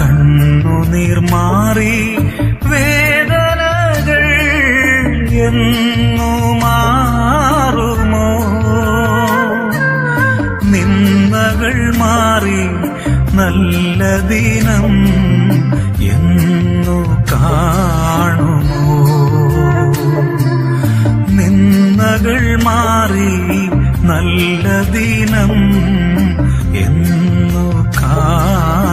കണ്ണുനീർ മാറി വേദനകൾ എന്നു മാറുമോ? നിന്ദകൾ മാറി നല്ല ദിനം എന്നു കാണുമോ? നിന്ദകൾ മാറി നല്ല ദിനം എന്നു കാണുമോ?